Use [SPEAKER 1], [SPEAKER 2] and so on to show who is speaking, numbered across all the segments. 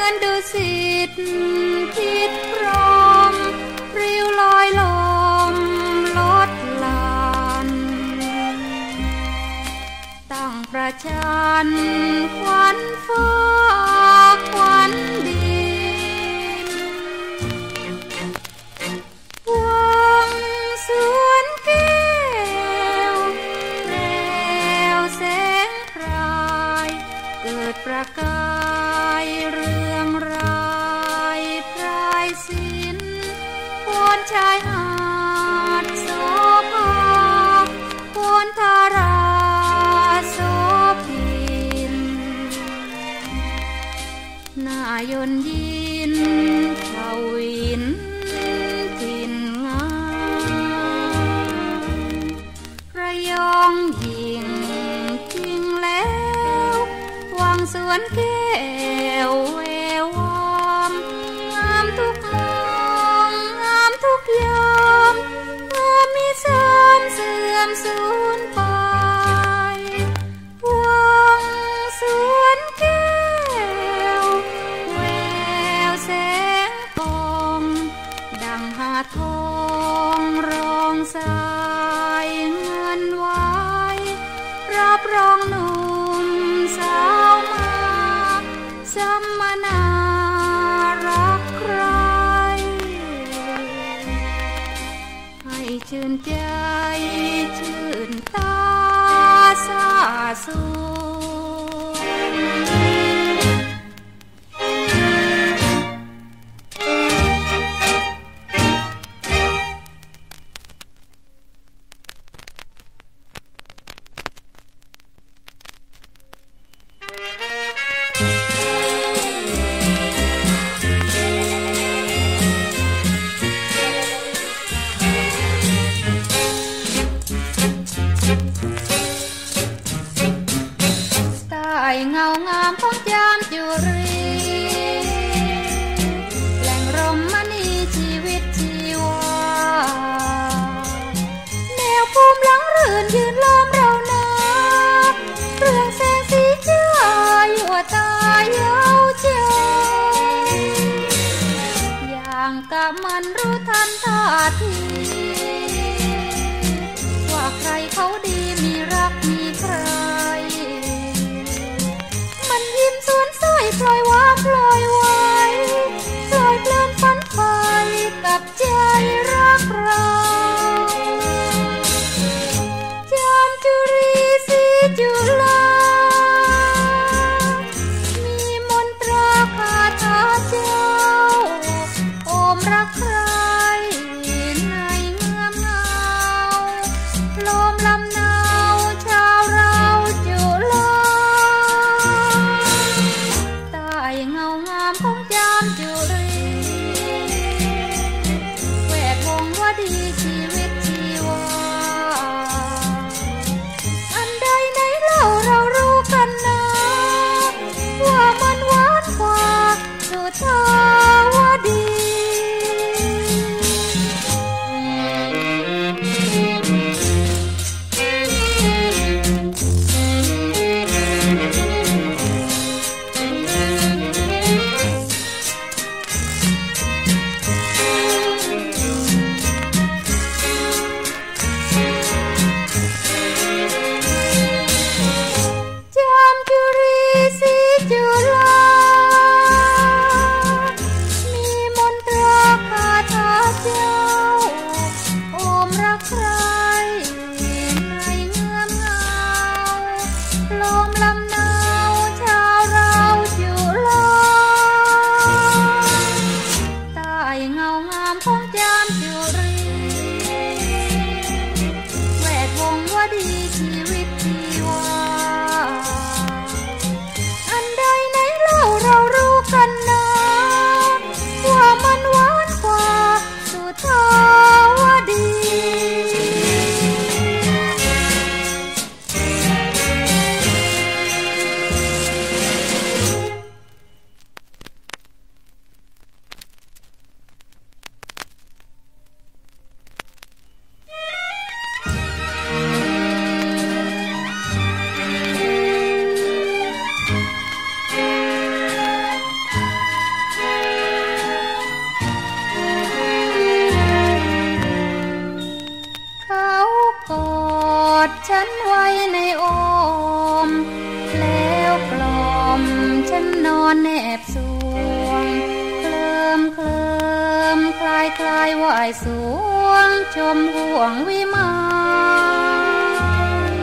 [SPEAKER 1] อนดุสิตคิดพร้อมปลิวลอยลมลดลานตั้งประชันขวัญฟ้าขวัญดินวังสวนแก้วแววแสงพรายเกิดประกายเรืองรายพรายศิลป์บนชายหาดโสภาบนทาราโสภินน่ายนยินทวินถิ่นงามระยองยิ่งจริงแล้ววังสวนแก้วแวววามงามทุกมุมงามทุกยามงามมิสามเสื่อมสูญไปวังสวนแก้วแววแสงทองดังหาดทองรองสายเงินไว้รับรองหนุ่มสาวมาสัมมนารักใครให้ชื่นใจชื่นตาสาสูเงางามของจามจุรีแหล่งรมมณีชีวิตชีวาแนวภูมิหลังรื่นยืนล้อมเรานาเรื่องแสงสีจ้ายั่วตาเย้าใจอย่างกะมันรู้ทันท่าทีว่าใครเขาดีมีรักมีใครยิ้มสวนสวยปล่อยวางปล่อยไว้ปล่อยเพลินฝันไปกับใจรักเราจามจุรีศรีจุฬามีมนตราคาถาเจ้าโอมรักใครในเงื่อมเงาลมลำหนาวชาวเราจุฬาเงางามของจามจุรีแวดวงว่าดีชีวิตชีวาอันใดในเล่าเรารู้กันนะว่ามันหวานกว่าสุทาวดีคลายว่ายสวงชมห่วงวิมาน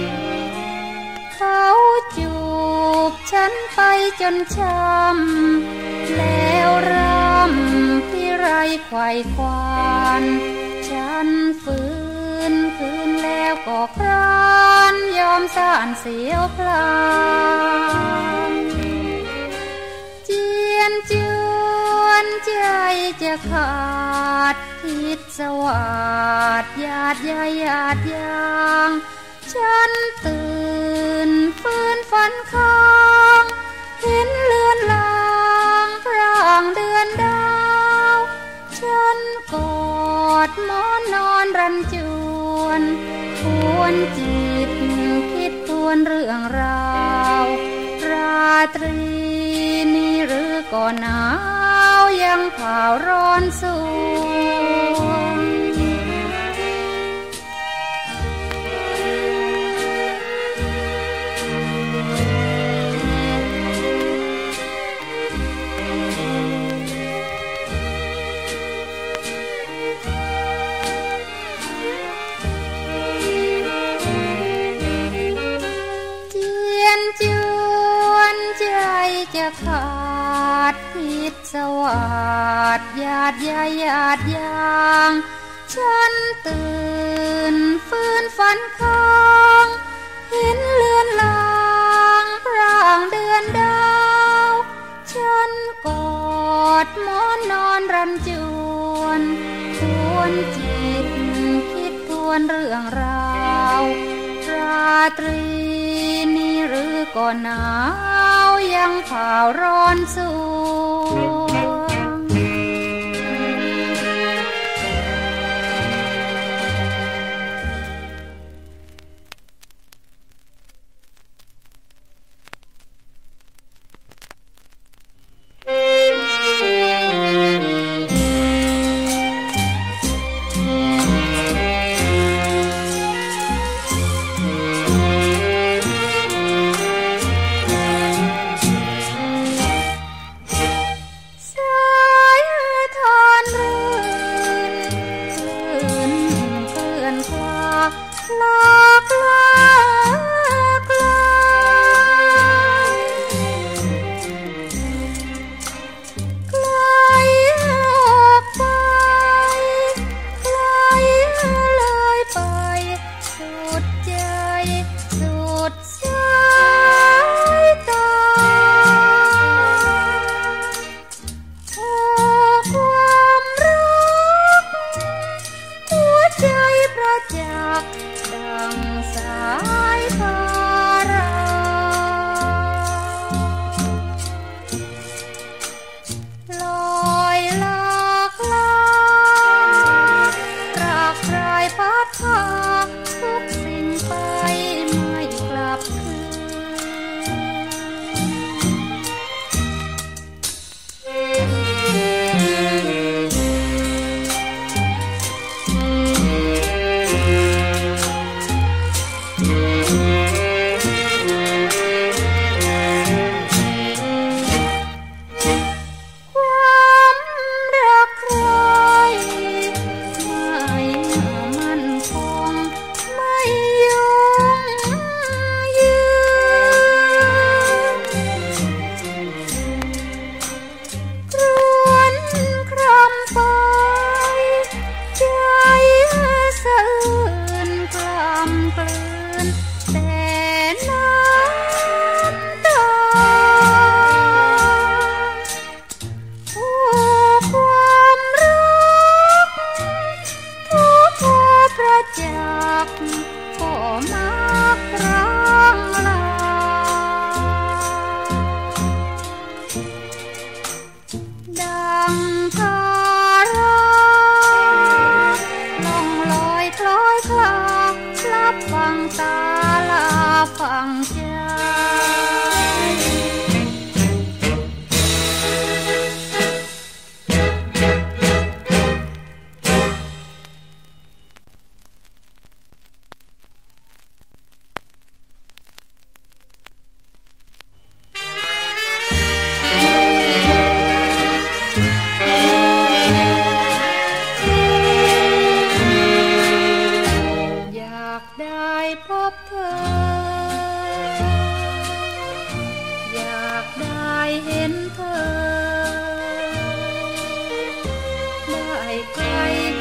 [SPEAKER 1] เขาจูบฉันไปจนช้ำแล้วรำที่ไรไขว่คว้านฉันฝืนคืนแล้วก็คร้านยอมซ่านเสียวพลางเจียนจวนใจจะขาดคิดสวาดหยาดใยหยาดยางฉันตื่นฟื้นฝันค้างเห็นเลือนลางพร่างเดือนดาวฉันกอดหมอนนอนรันจวนทวนจิตคิดทวนเรื่องราวราตรีนี้หรือก่อนหนาวยังเผาร้อนสวงจวนใจจะขาดพิษสวาดหยาดใยหยาดยางฉันตื่นฟื้นฝันค้างเห็นเลือนลางพร่างเดือนดาวฉันกอดหมอนนอนรันจวนทวนจิตคิดทวนเรื่องราวราตรีนี้หรือก่อนหนาวยังเผาร้อนสวงสา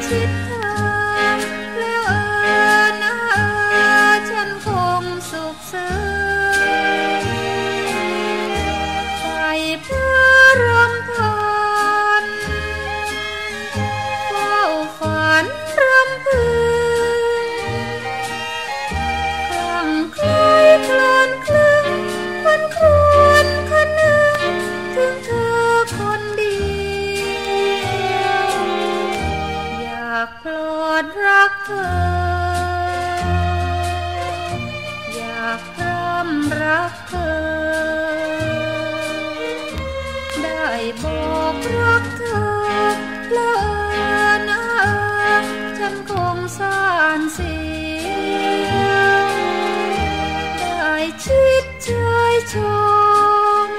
[SPEAKER 1] ชิดทางแล้วนะฉันคงสุขเสยไปเพื่อรำพันเฝ้าฝันรำพึงคลั่งไคล้คลอนคลึงวันครวนคะนึงถึงเธอคนเดียวอยากโปรดรักเธออยากพร่ำรักเธอได้บอกรักเธอแล้วนะฉันคงสานเสียได้ชิดชายชม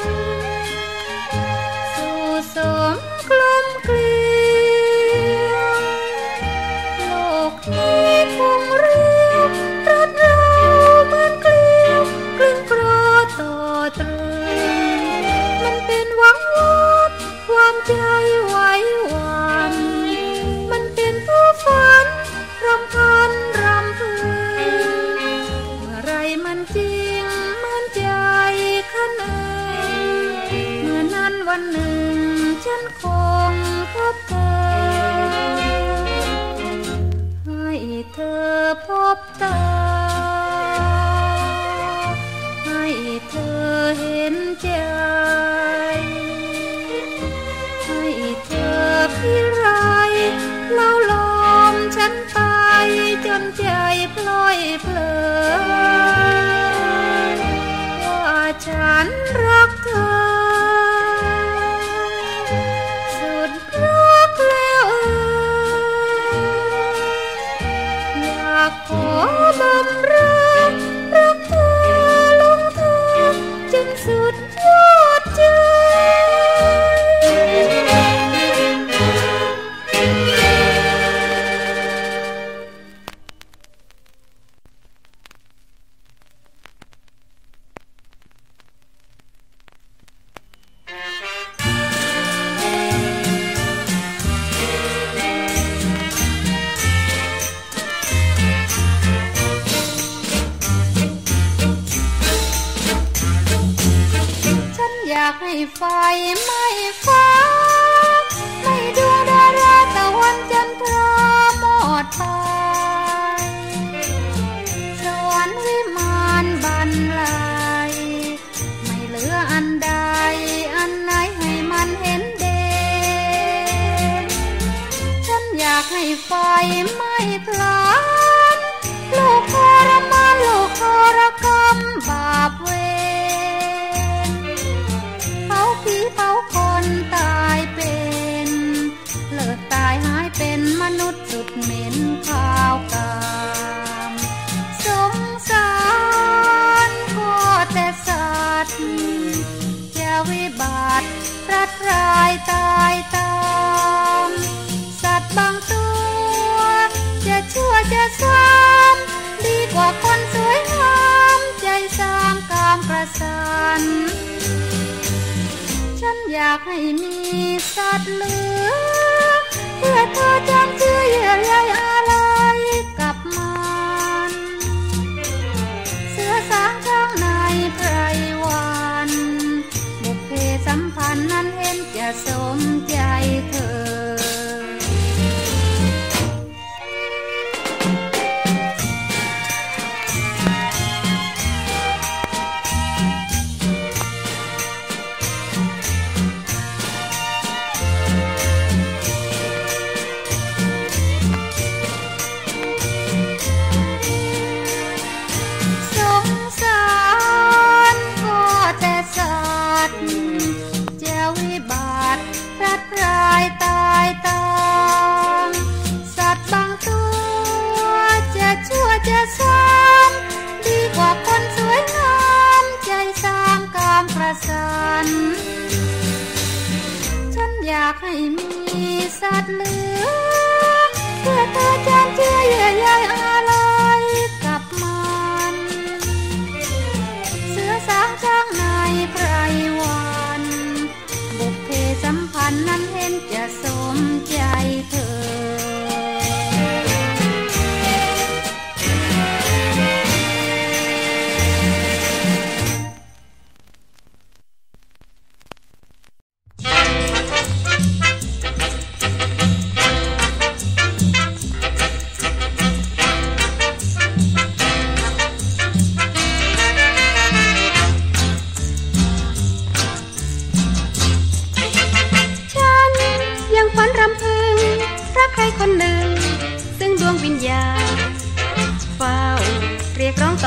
[SPEAKER 1] สู่สมกลมเกลียวโลกนี้คงเรียวรัดเราเหมือนเกลียวกลึงกรอต่อตรึงมันเป็นหวังวับความใจไหวหวั่นมันเป็นผู้ฝันรำพันรำพึงเมื่อไรมันจริงเหมือนใจข้างในเมื่อนั้นวันหนึ่งฉันคงพบเธอให้เธอพบตาให้เธอเห็นใจให้เธอพิไรเล่าลมฉันไปจนใจพลอยเพลินว่าฉันรักเธอสุดรักแล้วอยากขอบำเรอรักเธอลงเธอจนสุดยอดใจอยากให้ไฟไม่ฟ้าไม่ดวงดาราตะวันจันทราหมดไปสวรรค์วิมานบันไลไม่เหลืออันใดอันไหนให้มันเห็นเด่นฉันอยากให้ไฟไม่พลันโลกทรมานโลกทรกรรมบาปเวรเผาผีเผาคนตายเป็นเลิกตายหายเป็นมนุษย์สุดเหม็นข้าวกามสงสารก็แต่สัตว์จะวิบัติรัดรายตายตามสัตว์บางตัวจะชั่วจะซ้ำดีกว่าคนสวยงามใจสร้างกามกระสันฉันอยากให้มีสัตว์เหลือเพื่อเธอจำเชื่อเยื่อใยอะไรกับมันเสือสางช้างในไพรวันบุพเพสัมพันธ์นั้นเห็นจะสมใจเธอจะซ้ำดีกว่าคนสวยงามใจสร้างกามประสันฉันอยากให้มีสัตว์เหลือเพื่อเธอจำเชื่อเยื่อใยอะไรกับมันเสือสางช้างในไพรวันบุพเพสัมพันธ์นั้นเห็นจะสมใจเธอ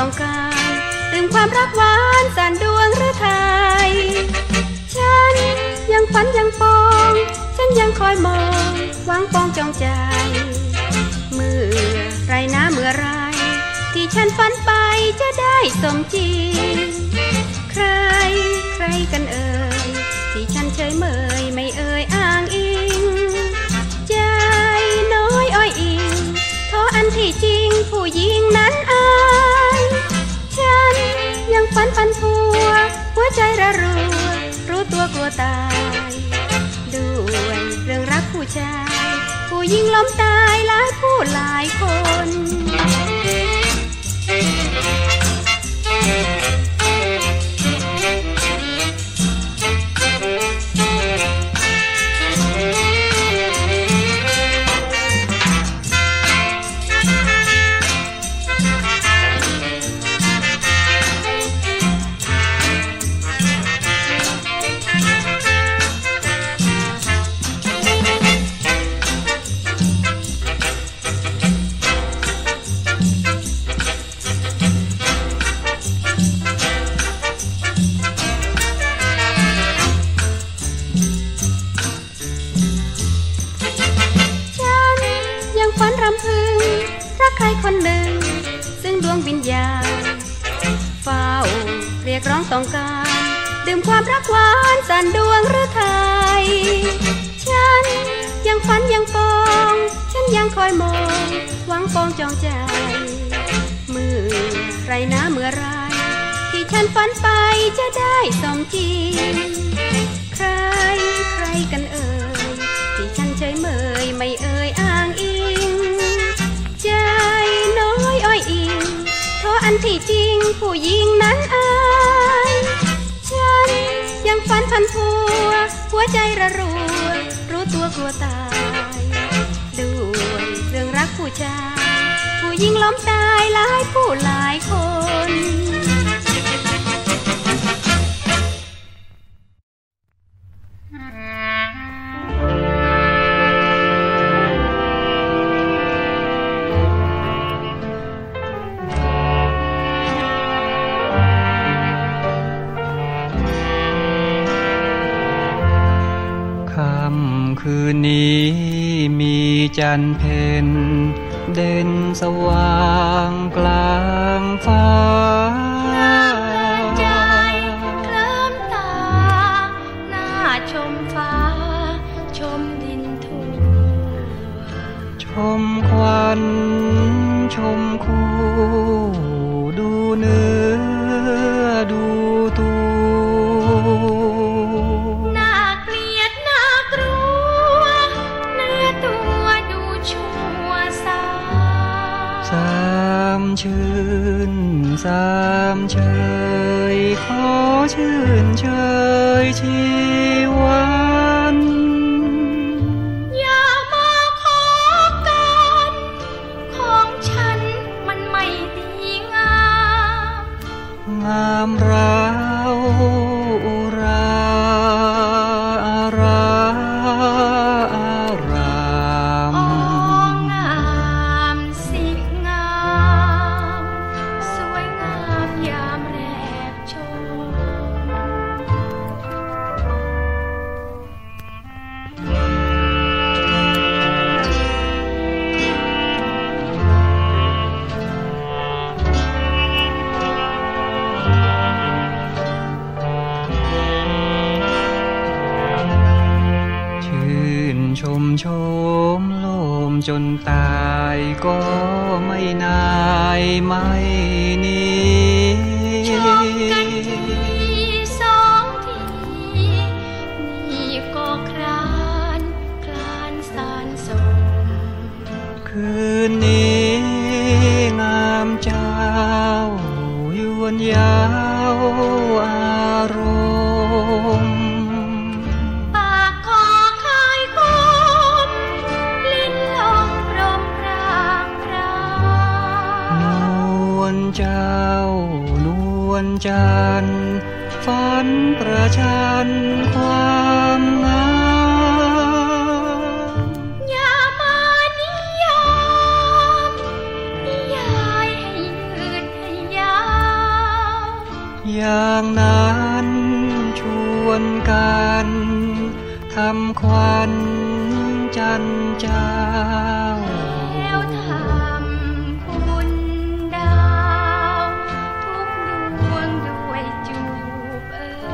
[SPEAKER 1] ต้องการดื่มความรักหวานสานดวงหรือไทยฉันยังฝันยังปองฉันยังคอยมองหวังปองจองใจเมื่อไรนะเมื่อไรที่ฉันฝันไปจะได้สมจริงใครใครกันเอ่ยที่ฉันเฉยเมยไม่เอ่ยอ้างอิงใจน้อยอ้อยอิงเพราะอันที่จริงผู้หญิงนั้นอายฉันยังฝันพัวหัวใจระรัวรู้ตัวกลัวตายด้วยเรื่องรักผู้ชายผู้หญิงล้มตายหลายผู้หลายคนรำพึงรักใครคนหนึ่งซึ่งดวงวิญญาณเฝ้าเรียกร้องต้องการดื่มความรักหวานสานดวงหรือไทยฉันยังฝันยังปองฉันยังคอยมองหวังปองจองใจเมื่อไรนะเมื่อไรที่ฉันฝันไปจะได้สมจริงใครใครกันเอ่ยที่ฉันเฉยเมยไม่เอ่ยอ้างอิงใจน้อยอ้อยอิงเพราะอันที่จริงผู้หญิงนั้นอายฉันยังฝันพัวหัวใจระรัวรู้ตัวกลัวตายด้วยเรื่องรักผู้ชายผู้หญิงล้มตายหลายผู้หลายคน
[SPEAKER 2] คืนนี้มีจันทร์เพ็ญเด่นสว่างกลางฟ้า
[SPEAKER 1] ใจเคลิ้มตาหน้าชมฟ้าชมดินทั่ว
[SPEAKER 2] ชมควันชมคู่ดูเนื้อดูตัวชื่นสามเชยขอชื่นเชยชีวัน
[SPEAKER 1] อย่ามาขอกันของฉันมันไม่ดีงาม
[SPEAKER 2] งามราวอุราอาราอาราม
[SPEAKER 1] งามสิงามสวยงามยามแรกชม
[SPEAKER 2] ชมโชมโลมจนตายก็ไม่นายไม่หนี
[SPEAKER 1] ชมกันทีสองทีนี่ก็คลานสานสม
[SPEAKER 2] คืนนี้งามเจ้ายวนยาวอารมณ์เจ้านวลจันทร์ฝันประชันความงาม
[SPEAKER 1] อย่ามานิยามนิยายให้ยืดให้ยา
[SPEAKER 2] ำขวัญจันเจ้า
[SPEAKER 1] แล้วทำคุณดาวทุกดวงด้วยจูบ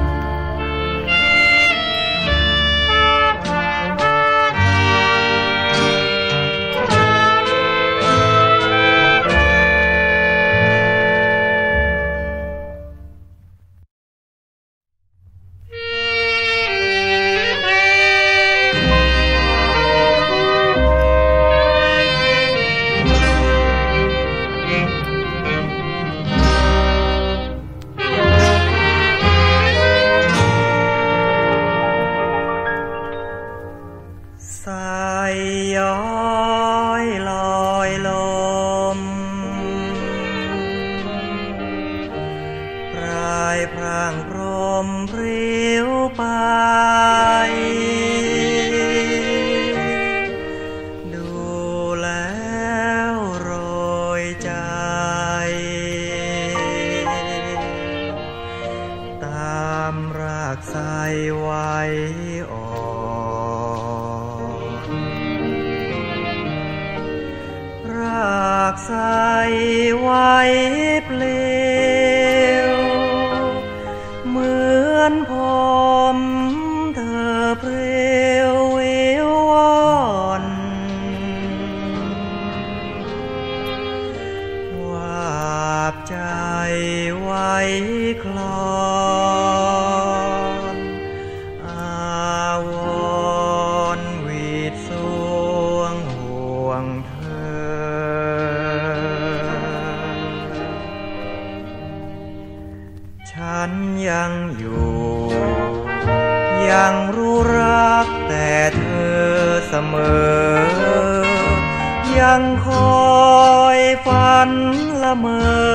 [SPEAKER 2] ยังคอยฝันละเม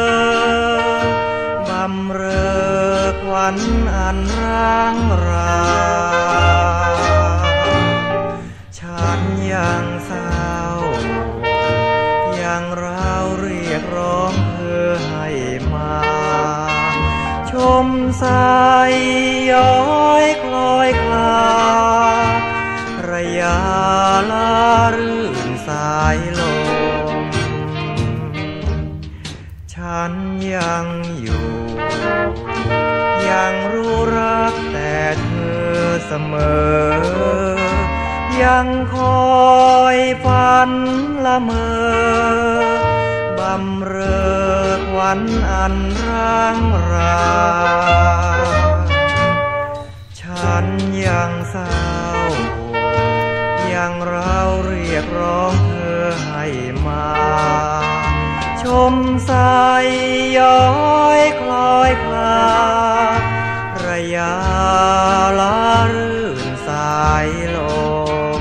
[SPEAKER 2] อบำเรอควันอันร้างราฉันยังเศร้ายังร้าวเรียกร้องเธอให้มาชมสายย้อยคล้อยคลาระยะลารื่นสายลมฉันยังอยู่ยังรู้รักแต่เธอเสมอยังคอยฝันละเมอบำเรอควันอันร้างราฉันยังเศร้ายังเราเรียกร้องเธอให้มาชมสายย้อยคล้อยคลาระยะลารื่นสายลม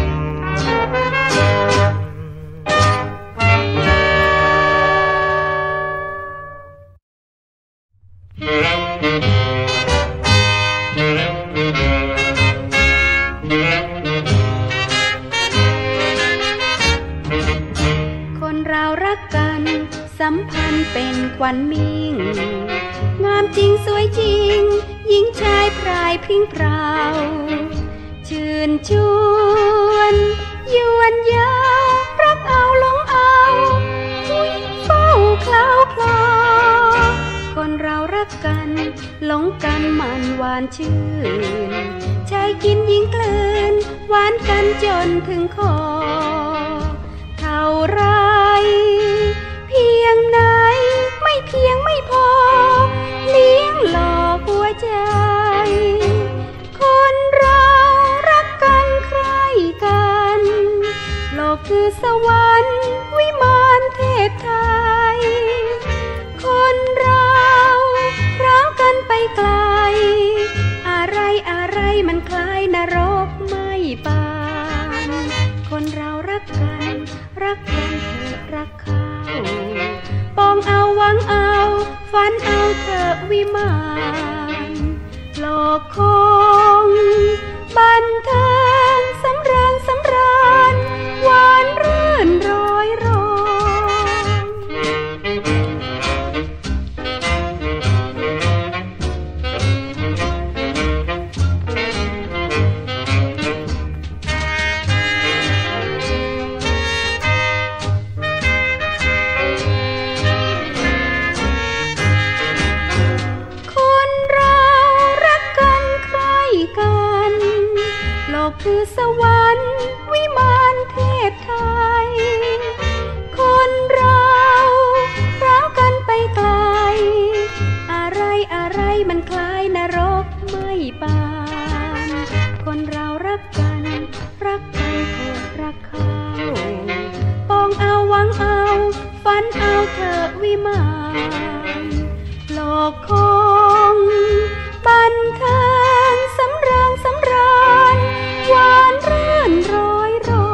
[SPEAKER 1] สัมพันธ์เป็นควันมิ่งงามจริงสวยจริงหญิงชายพรายพริ้งพราวชื่นชวนยวนยาวรักเอาหลงเอาเฝ้าคลาวคลอคนเรารักกันหลงกันมันหวานชื่นชายกินหญิงกลืนหวานกันจนถึงคอเท่าไรเพียงไหนไม่เพียงไม่พอเลี้ยงหลอกหัวใจคนเรารักกันใคร่กันโลกคือสวรรค์วิมานเทพไทยคนเรารักกันไปไกลอะไรอะไรมันคล้ายนรกไม่ปานคนเรารักกันเถอะรักเขาปองเอาหวังเอาฝันเอาเถอะวิมานโลกคงบันเทิงสำราญหวานรื่นร้อยรองวรรค์วิมานเทพไทยคนเรารักกันไปไกลอะไรอะไรมันคล้ายนรกไม่ปานคนเรารักกันรักกันเถิดรักเขาปองเอาหวังเอาฝันเอาเธอวิมานโลกคงบันเทิงสำราญสำราญหวานรื่นร้อยรอ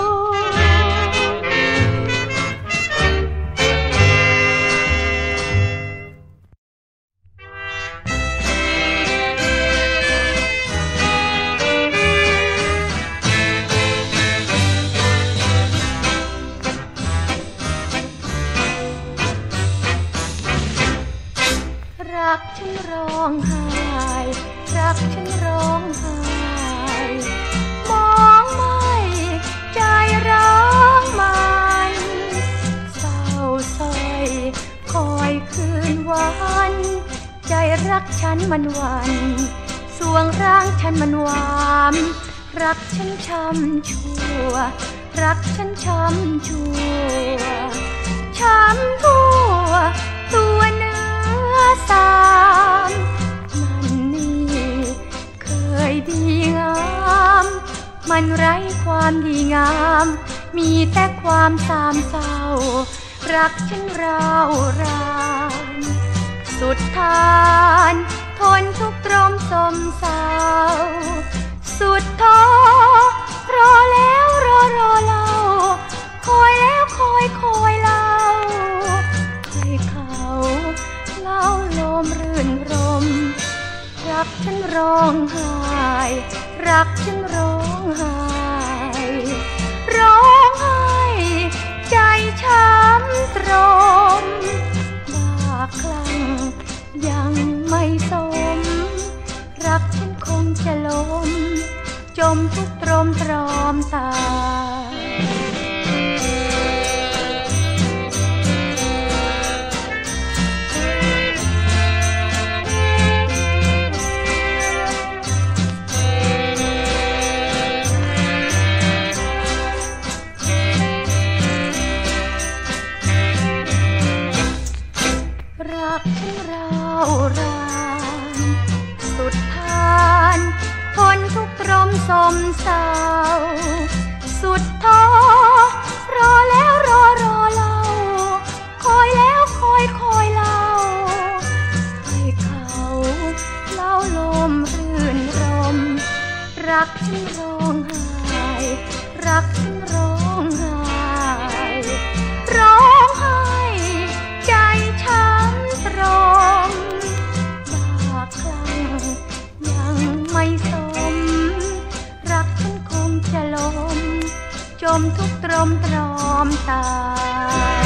[SPEAKER 1] รักฉันร้องไห้รักฉันร้องไห้มองไม่ใจร้องมันเศร้าส้อยคอยคืนวันใจรักฉันมันหวั่นสวงร่างฉันมันหวามรักฉันช้ำชั่วรักฉันช้ำชั่วช้ำทั่วตัวเนื้อสามมันนี่เคยดีงามมันไร้ความดีงามมีแต่ความสามเศร้ารักฉันร้าวรานสุดทานทนทุกข์ตรมสมเศร้าสุดท้อรอแล้วรอเล่าคอยแล้วคอยเล่าให้เขาเล่าลมรื่นรมรักฉันร้องไห้รักฉันร้องไห้ร้องไห้ใจช้ำตรมบ้าคลั่งยังไม่สมรักฉันคงจะล้มจมทุกข์ตรมตรอมตายรักฉันร้าวรานสุดทานทนทุกข์ตรมสมเศร้าสุดท้อรอแล้วรอเล่าคอยแล้วคอยเล่าให้เขาเล่าลมรื่นรมรักฉันร้องไห้รักฉันร้องไห้ร้องไห้ใจช้ำตรมบ้าคลั่งยังไม่สมรักฉันคงจะล้มจมทุกข์ตรมตรอมตาย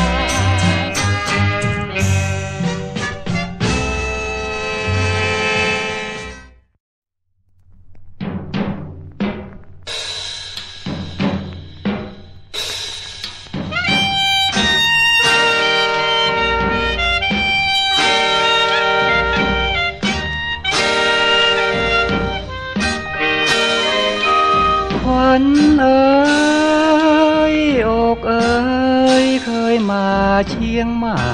[SPEAKER 2] ขวัญเอ๋ยอกเอ๋ยเคยมาเชียงใหม่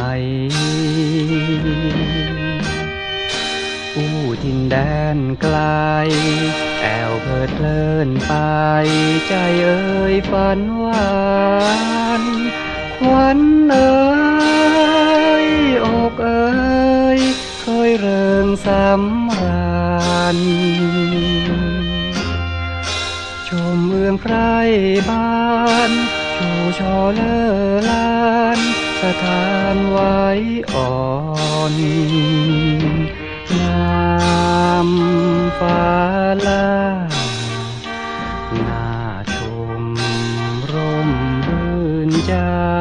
[SPEAKER 2] อู้ทินแดนไกลแอวเพลิดเพลินไปใจเอ๋ยฝันหวานขวัญเอ๋ยอกเอ๋ยเคยเริงสำราญชมเมืองไพรบ้านชูช่อเลอลานสถานไว้อ่อนงามฟ้าลาน่าชมร่มรื่นใจ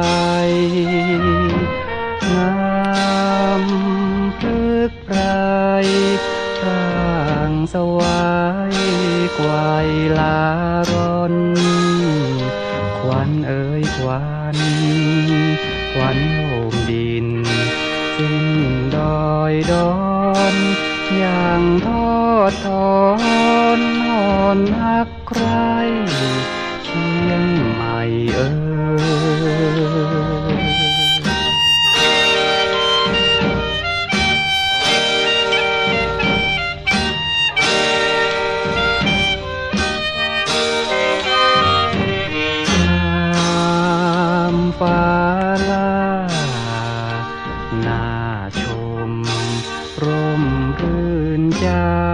[SPEAKER 2] งามพฤกษ์ไพรร่างสวายกวายลารอนขวัญเอ๋ยขวัญโหมดินสิ้นดอยดอนอย่างทอดถอนหอนฮัก
[SPEAKER 3] ใครเชียงใหม่ฟ้าล่าน่าชมร่มรื่นใจ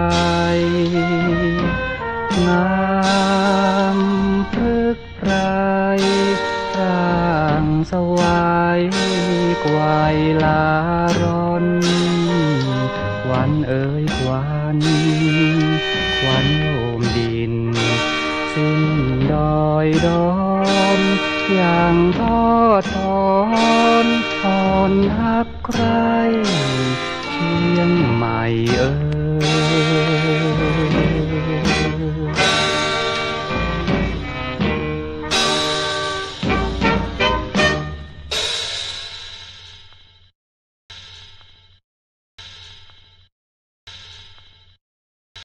[SPEAKER 3] งามพฤกษ์ไพรร่างสวายไกวลารอนควันเอ่ยควันควันโลมดินสิ้นดอยดอนอย่างทอดถอนทอนฮักใครเชียงใหม่